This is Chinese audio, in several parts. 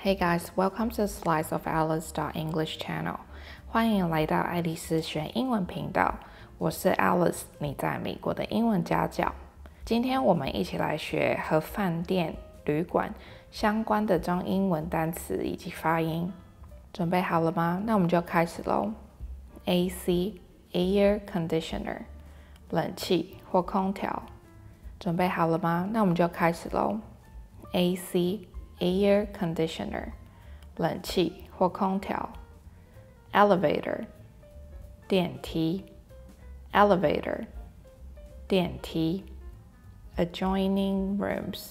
Hey guys, welcome to Slice of Alice English channel. 欢迎来到爱丽丝学英文频道。我是 Alice， 你在美国的英文家教。今天我们一起来学和饭店、旅馆相关的中英文单词以及发音。准备好了吗？那我们就开始喽。AC Air Conditioner 冷气或空调。准备好了吗？那我们就开始喽。AC Air Conditioner 冷气或空调。Elevator 电梯。Elevator 电梯。Adjoining rooms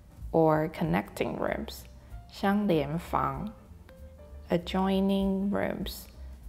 or connecting rooms 相连房。Adjoining rooms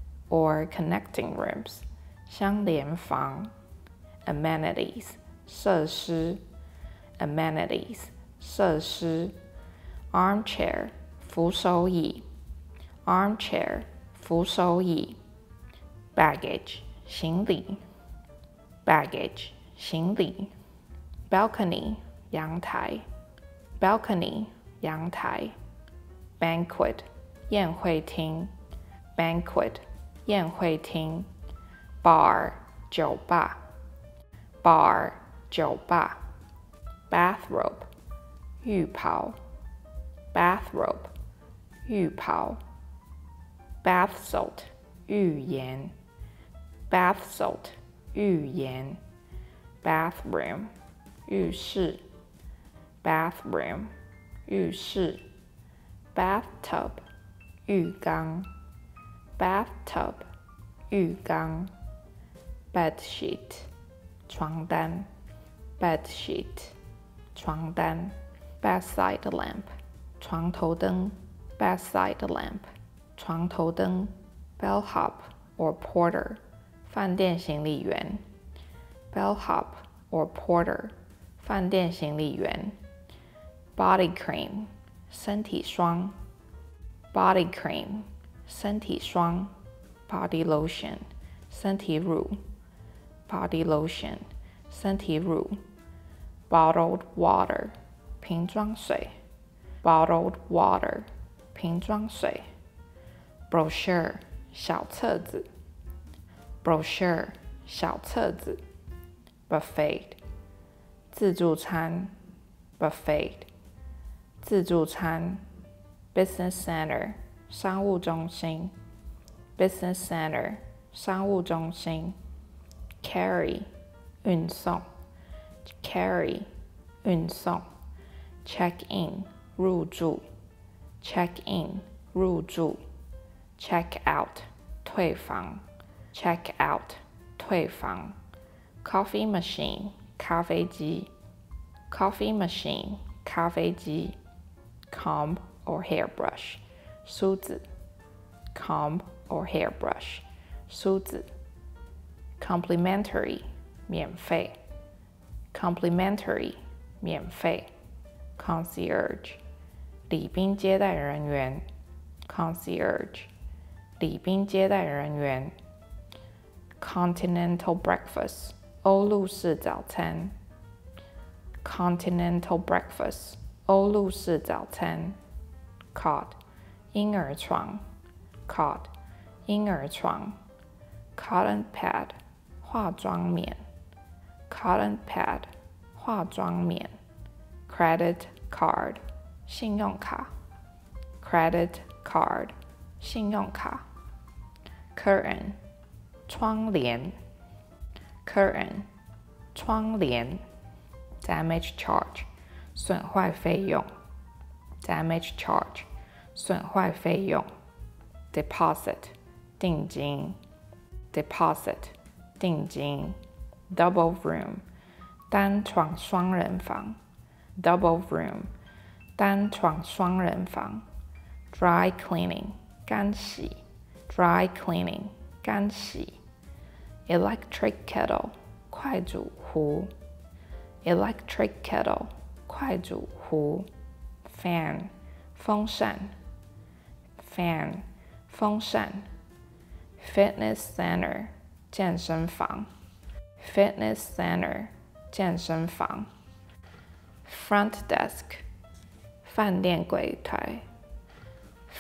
or connecting rooms 相连房。Amenities 设施。Amenities 设施。Armchair 扶手椅。Armchair 扶手椅。Baggage 行李。Baggage 行李。Balcony 阳台。Balcony 阳台。Banquet 宴会厅。Banquet 宴会厅。Bar 酒吧。Bar 酒吧。Bathrobe 浴袍。Bathrobe 浴袍。Bath salt 浴盐。Bath salt 浴盐。Bathroom 浴室。Bathroom 浴室。Bathtub 浴缸。Bathtub 浴缸。Bedsheet 床单。Bedsheet 床单。Bedside lamp 床头灯。Bedside lamp 床头灯。Bellhop or porter 饭店行李员。Bellhop or porter 饭店行李员。Body cream 身体霜。Body cream 身体霜。Body lotion 身体乳。Body lotion 身体乳。Bottled water 瓶装水。Bottled water 瓶装水。Brochure 小册子。Brochure 小册子。Buffet 自助餐。Buffet 自助餐。Business center 商务中心。Business center 商务中心。Carry 运送。Carry 运送。Check in 入住。Check in 入住。Check out 退房。Check out 退房。Coffee machine 咖啡机。Coffee machine 咖啡机。Comb or hairbrush 梳子。Comb or hairbrush 梳子。Complimentary 免费。Complimentary 免费。Concierge 礼宾接待人员。Concierge 礼宾接待人员。Continental breakfast 欧陆式早餐。Continental breakfast 欧陆式早餐。Cot 婴儿床。Cot 婴儿床。Cotton pad 化妆棉。Cotton pad 化妆棉。Credit card 信用卡。Credit card 信用卡。Curtain 窗帘。Curtain 窗帘。Damage charge 损坏费用。Damage charge 损坏费用。Deposit 定金。Deposit 定金。Double room 单床双人房。Double room 单床双人房。Dry cleaning 干洗。Dry cleaning 干洗。Electric kettle 快煮壶。Electric kettle 快煮壶。Fan 风扇。Fan 风扇。Fitness center 健身房。Fitness center 健身房。Front desk 饭店柜台。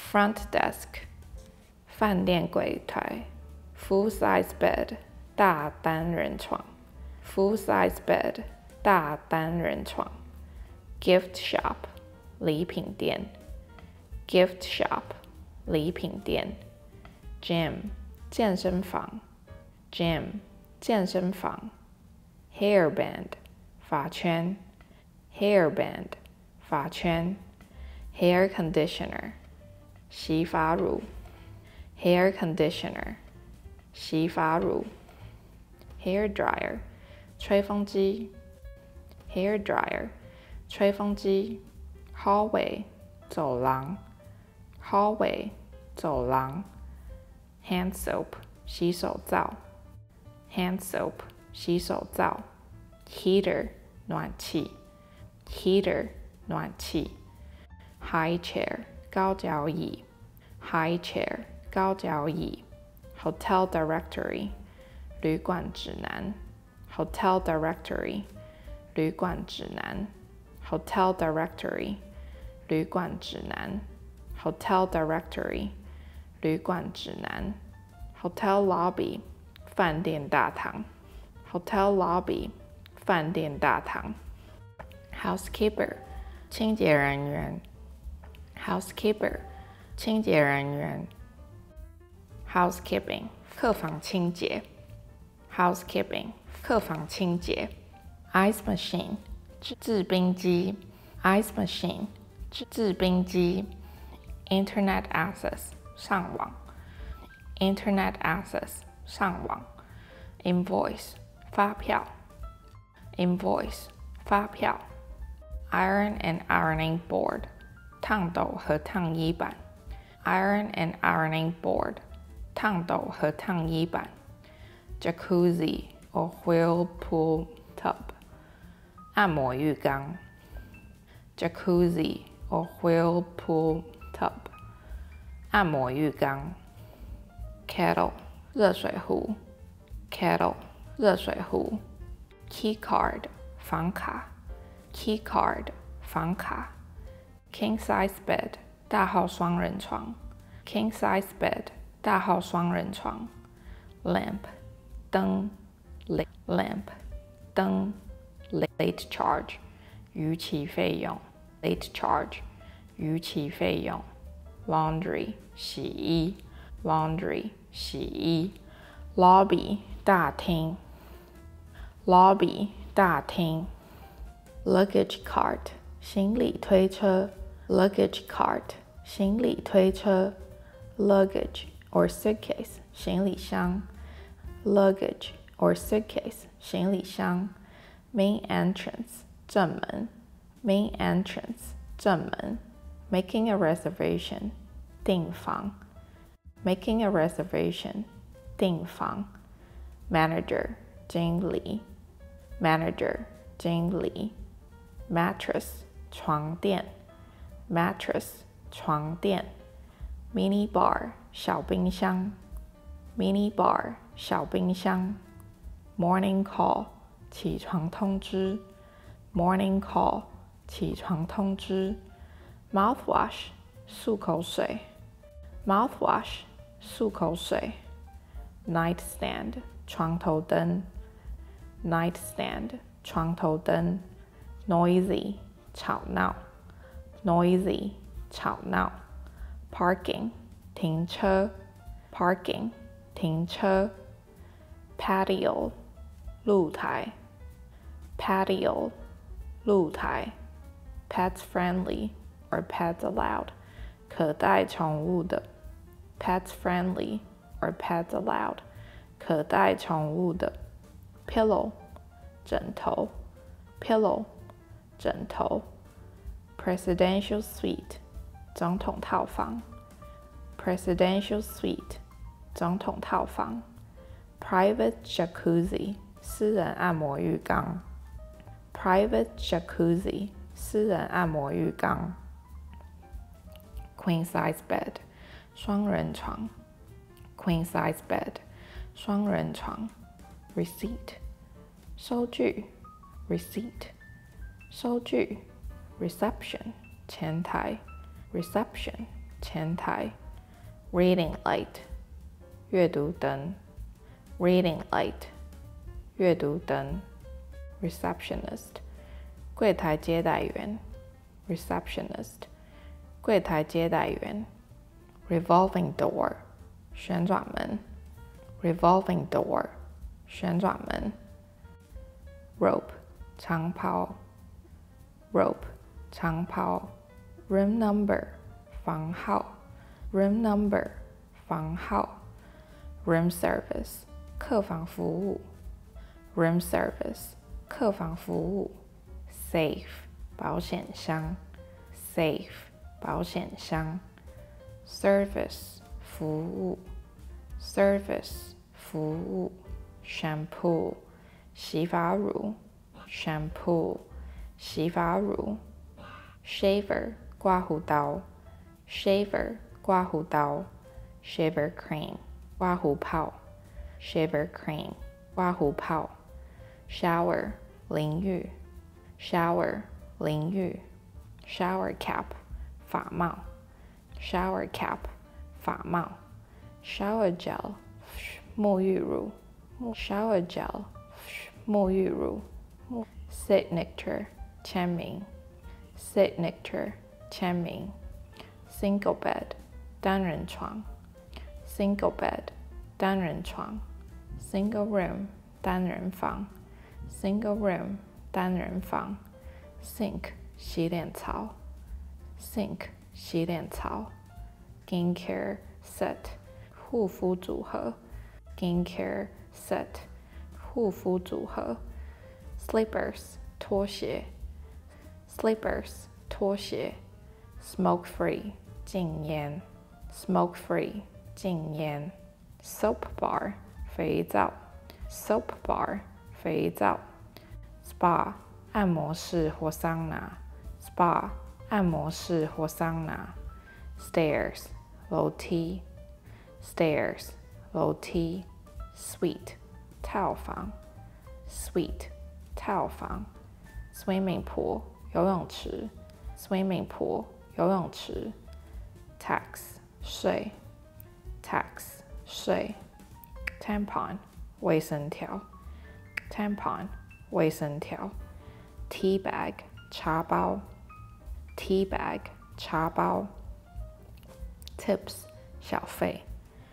front desk 饭店柜台 full size bed 大单人床 full size bed 大单人床 gift shop 礼品店 gift shop 礼品店 gym 健身房 gym 健身房 hairband 发圈 hairband 发圈 hair conditioner 洗发乳 hair conditioner 洗发乳 hair dryer 吹风机 hair dryer 吹风机 hallway 走廊 hallway 走廊 hand soap 洗手皂 hand soap 洗手皂 heater 暖气 heater 暖气 high chair 高脚椅 high chair 高脚椅 hotel directory 旅馆指南 hotel directory 旅馆指南 hotel directory 旅馆指南 hotel directory 旅馆指南 hotel lobby 饭店大堂 hotel lobby 饭店大堂 housekeeper 清洁人员 housekeeper 清洁人员 housekeeping 客房清洁 housekeeping 客房清洁 ice machine 制冰机 ice machine 制冰机 internet access 上网 internet access 上网 invoice 发票 invoice 发票 iron and ironing board 烫斗和烫衣板 iron and ironing board 烫斗和烫衣板 jacuzzi or whirlpool tub 按摩浴缸 jacuzzi or whirlpool tub 按摩浴缸 kettle 热水壶 kettle 热水壶 key card 房卡 key card 房卡 king size bed 大号双人床 king size bed 大号双人床 lamp 灯 lamp 灯 late charge 逾期费用 late charge 逾期费用 laundry 洗衣 laundry 洗衣 lobby 大厅 lobby 大厅 luggage cart 行李推车 luggage cart 行李推车 luggage or suitcase 行李箱 luggage or suitcase 行李箱 main entrance 正门 main entrance 正门 making a reservation 订房 making a reservation 订房 manager 经理 manager 经理 mattress 床垫 mattress 床垫 mini bar 小冰箱 mini bar 小冰箱 morning call 起床通知 morning call 起床通知 mouthwash 漱口水 mouthwash 漱口水 nightstand 床头灯 nightstand 床头灯 noisy 吵闹 noisy 吵闹 parking 停车 parking 停车 patio 露台 patio 露台 pets friendly or pets allowed 可带宠物的 pets friendly or pets allowed 可带宠物的 pillow 枕头 pillow 枕头 presidential suite 总统套房 presidential suite 总统套房 private jacuzzi 私人按摩浴缸 private jacuzzi 私人按摩浴缸 queen size bed 双人床 queen size bed 双人床 receipt 收据 receipt 收据 reception 前台 reception 前台 ，reading light， 阅读灯 ，reading light， 阅读灯 ，receptionist， 柜台接待员 ，receptionist， 柜台接待员 ，revolving door， 旋转门 ，revolving door， 旋转门 ，rope， 长袍 ，rope， 长袍 ，room number， 房号 ，room number， 房号 ，room service， 客房服务 ，room service， 客房服务 ，safe， 保险箱 ，safe， 保险箱 ，service， 服务 ，service， 服务 ，shampoo， 洗发乳 ，shampoo， 洗发乳 ，shaver， 刮胡刀 ，shaver， 刮胡刀 ，shaver cream， 刮胡泡 ，shaver cream， 刮胡泡 ，shower， 淋浴 ，shower， 淋浴 ，shower cap， 发帽 ，shower cap， 发帽 ，shower gel， 沐浴乳 ，shower gel， 沐浴乳 ，signature， 签名 ，signature， 签名 ，single bed， 单人床 ，single bed， 单人床 ，single room， 单人房 ，single room， 单人房 ，sink， 洗脸槽 ，sink， 洗脸槽 ，skincare set， 护肤组合 ，skincare set， 护肤组合 ，slippers， 拖鞋 ，slippers， 拖鞋 ，smoke free， 禁烟 ，smoke free， 禁烟 ，soap bar， 肥皂 ，soap bar， 肥皂 ，spa， 按摩室或桑拿 ，spa， 按摩室或桑拿 ，stairs， 楼梯 ，stairs， 楼梯 ，suite， 套房 ，suite， 套房 ，swimming pool， 游泳池 ，swimming pool， 游泳池 ，tax， 税 ，tax， 税 ，tampon， 卫生条 ，tampon， 卫生条 ，tea bag， 茶包 ，tea bag， 茶包 ，tips， 小费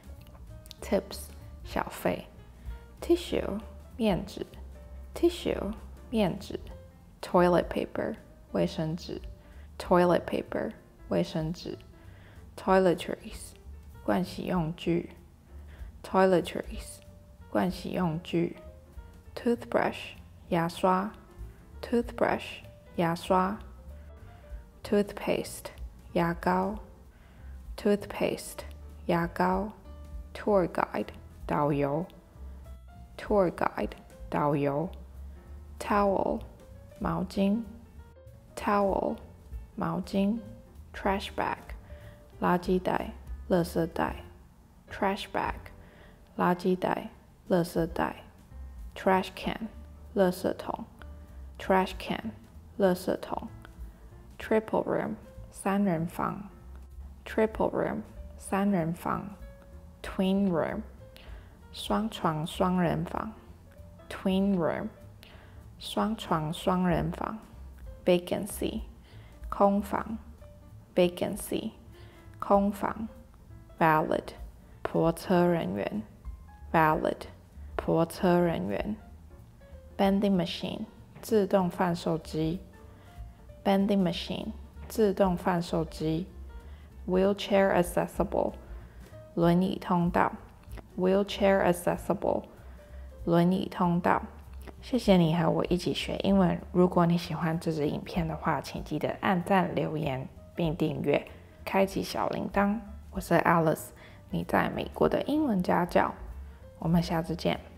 ，tips， 小费 ，tissue， 面纸 ，tissue， 面纸 ，toilet paper， 卫生纸 ，toilet paper， 卫生纸 ，toiletries， 盥洗用具 ，toiletries， 盥洗用具 ，toothbrush， 牙刷 ，toothbrush， 牙刷 ，toothpaste， 牙膏 ，toothpaste， 牙膏 ，tour guide， 导游 ，tour guide， 导游 ，towel， 毛巾 ，towel， 毛巾 ，trash bag， 垃圾袋、垃圾袋 ，trash bag， 垃圾袋、垃圾袋 ，trash can， 垃圾桶 ，trash can， 垃圾桶 ，triple room， 三人房 ，triple room， 三人房 ，twin room， 双床双人房 ，twin room， 双床双人房 ，vacancy， 空房 ，vacancy， 空房 ，valid， 泊车人员 ，valid， 泊车人员 ，vending machine， 自动贩售机 ，vending machine， 自动贩售机 ，wheelchair accessible， 轮椅通道 ，wheelchair accessible， 轮椅通道。谢谢你和我一起学英文。如果你喜欢这支影片的话，请记得按赞、留言并订阅，开启小铃铛。我是 Alice， 你在美国的英文家教。我们下次见。